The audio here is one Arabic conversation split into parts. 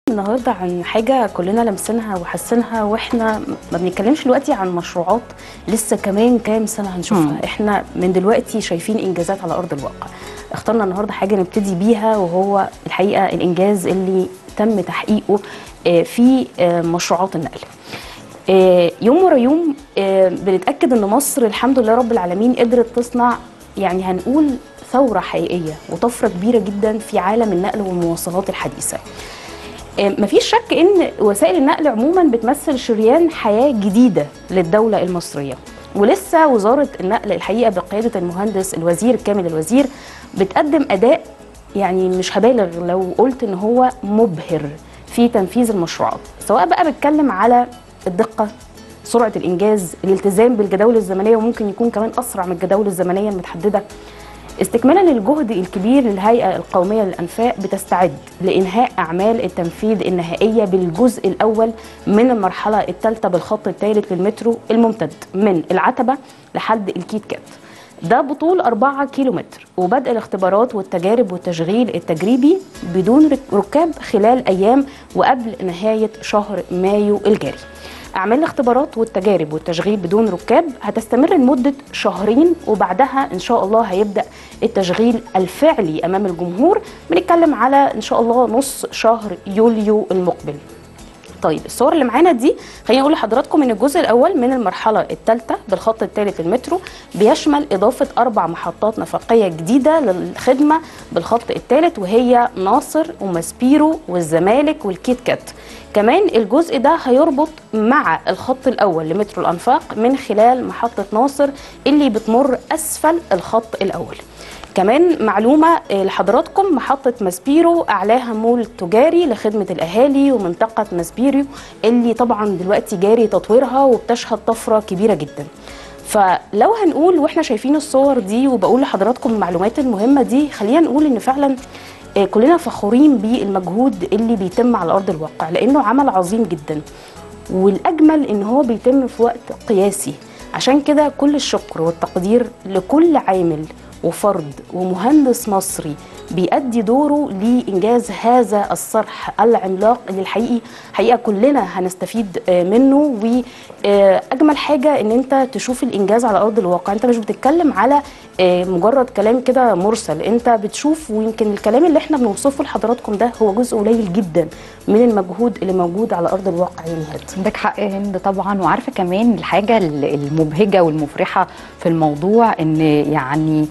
النهارده عن حاجة كلنا لمسناها وحاسينها، واحنا ما بنتكلمش دلوقتي عن مشروعات لسه كمان كام سنة هنشوفها. احنا من دلوقتي شايفين انجازات على ارض الواقع. اخترنا النهارده حاجة نبتدي بيها، وهو الحقيقة الانجاز اللي تم تحقيقه في مشروعات النقل. يوم ورا يوم بنتأكد ان مصر الحمد لله رب العالمين قدرت تصنع، يعني هنقول ثورة حقيقية وطفرة كبيرة جدا في عالم النقل والمواصلات الحديثة. مفيش شك ان وسائل النقل عموما بتمثل شريان حياة جديدة للدولة المصرية، ولسه وزارة النقل الحقيقة بقيادة المهندس الوزير كامل الوزير بتقدم أداء، يعني مش هبالغ لو قلت ان هو مبهر في تنفيذ المشروعات، سواء بقى بتكلم على الدقة، سرعة الإنجاز، الالتزام بالجداول الزمنية، وممكن يكون كمان أسرع من الجداول الزمنية المتحددة. استكمالا للجهد الكبير للهيئة القومية للأنفاق بتستعد لإنهاء أعمال التنفيذ النهائية بالجزء الأول من المرحلة الثالثة بالخط الثالث للمترو الممتد من العتبة لحد الكيت كات. ده بطول 4 كيلومتر، وبدء الاختبارات والتجارب والتشغيل التجريبي بدون ركاب خلال أيام وقبل نهاية شهر مايو الجاري. أعمال الاختبارات والتجارب والتشغيل بدون ركاب هتستمر لمدة شهرين، وبعدها إن شاء الله هيبدأ التشغيل الفعلي أمام الجمهور. بنتكلم على إن شاء الله نص شهر يوليو المقبل. طيب الصور اللي معانا دي خليني اقول لحضراتكم ان الجزء الاول من المرحله الثالثه بالخط الثالث للمترو بيشمل اضافه 4 محطات نفقيه جديده للخدمه بالخط الثالث، وهي ناصر وماسبيرو والزمالك والكيت كات. كمان الجزء ده هيربط مع الخط الاول لمترو الانفاق من خلال محطه ناصر اللي بتمر اسفل الخط الاول. كمان معلومة لحضراتكم، محطة ماسبيرو أعلاها مول تجاري لخدمة الأهالي ومنطقة ماسبيرو اللي طبعا دلوقتي جاري تطويرها وبتشهد طفرة كبيرة جدا. فلو هنقول واحنا شايفين الصور دي وبقول لحضراتكم المعلومات المهمة دي، خلينا نقول إن فعلا كلنا فخورين بالمجهود اللي بيتم على أرض الواقع، لأنه عمل عظيم جدا، والأجمل إن هو بيتم في وقت قياسي. عشان كده كل الشكر والتقدير لكل عامل وفرد ومهندس مصري بيأدي دوره لإنجاز هذا الصرح العملاق اللي حقيقة كلنا هنستفيد منه. وأجمل حاجة إن أنت تشوف الإنجاز على أرض الواقع، أنت مش بتتكلم على مجرد كلام كده مرسل، أنت بتشوف، ويمكن الكلام اللي احنا بنوصفه لحضراتكم ده هو جزء قليل جدا من المجهود اللي موجود على أرض الواقع. يعني عندك حق يا هند طبعا. وعارفة كمان الحاجة المبهجة والمفرحة في الموضوع إن يعني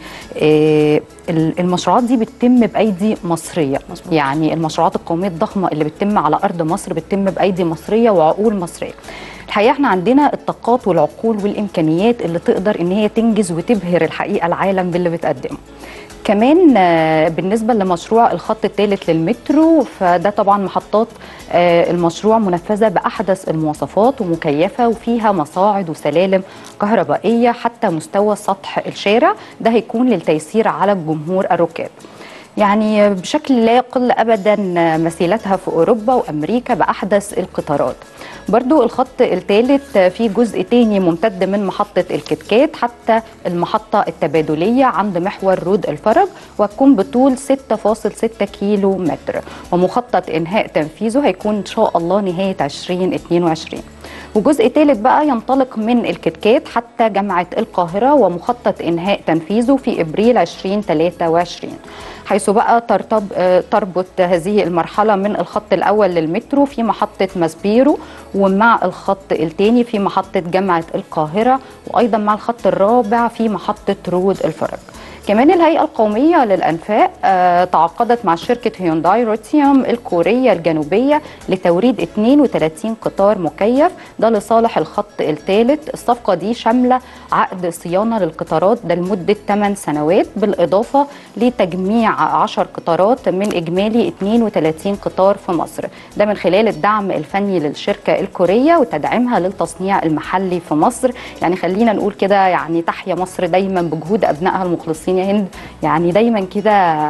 المشروعات دي بتتم بأيدي مصرية. مصبوط. يعني المشروعات القومية الضخمة اللي بتتم على أرض مصر بتتم بأيدي مصرية وعقول مصرية. الحقيقة احنا عندنا الطاقات والعقول والإمكانيات اللي تقدر إن هي تنجز وتبهر الحقيقة العالم باللي بتقدمه. كمان بالنسبة لمشروع الخط الثالث للمترو، فده طبعا محطات المشروع منفذة بأحدث المواصفات ومكيفة، وفيها مصاعد وسلالم كهربائية حتى مستوى سطح الشارع. ده هيكون للتيسير على الجمهور الركاب، يعني بشكل لا يقل أبدا مثيلتها في أوروبا وأمريكا بأحدث القطارات. برضو الخط الثالث في جزء تاني ممتد من محطة الكتكات حتى المحطة التبادلية عند محور رود الفرج، وهتكون بطول 6.6 كيلو متر، ومخطط إنهاء تنفيذه هيكون إن شاء الله نهاية 2022. وجزء ثالث بقى ينطلق من الكتكات حتى جامعة القاهرة، ومخطط إنهاء تنفيذه في إبريل 2023، حيث بقى تربط هذه المرحلة من الخط الأول للمترو في محطة ماسبيرو، ومع الخط الثاني في محطة جامعة القاهرة، وأيضا مع الخط الرابع في محطة رود الفرج. كمان الهيئة القومية للأنفاق تعاقدت مع شركة هيونداي روتيوم الكورية الجنوبية لتوريد 32 قطار مكيف، ده لصالح الخط الثالث. الصفقة دي شاملة عقد صيانة للقطارات ده لمدة 8 سنوات، بالإضافة لتجميع 10 قطارات من إجمالي 32 قطار في مصر، ده من خلال الدعم الفني للشركة الكورية وتدعيمها للتصنيع المحلي في مصر. يعني خلينا نقول كده، يعني تحيا مصر دايما بجهود أبنائها المخلصين يا هند، يعني دايما كده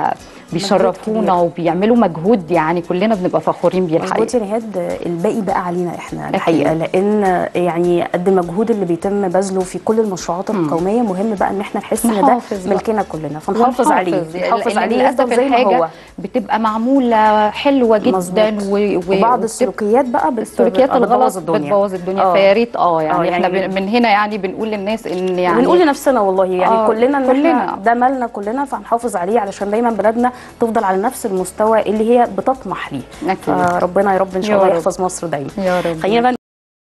بيشرفونا وبيعملوا مجهود، يعني كلنا بنبقى فخورين بيه الحقيقه. مظبوط يا نهاد، الباقي بقى علينا احنا الحقيقه، لان يعني قد المجهود اللي بيتم بذله في كل المشروعات القوميه مهم بقى ان احنا نحس ان ده ملكنا كلنا، فنحافظ عليه، نحافظ عليه يفضل زي ما هو. بتبقى معموله حلوه جدا وبعض السلوكيات بقى السلوكيات الغلط بتبوظ الدنيا. فيا ريت يعني احنا من هنا يعني بنقول للناس ان يعني بنقول لنفسنا والله يعني كلنا ده مالنا كلنا، فنحافظ عليه علشان دايما بلدنا تفضل على نفس المستوى اللي هي بتطمح ليه. ربنا يا رب ان شاء الله يحفظ مصر دايما. يا رب. خلينا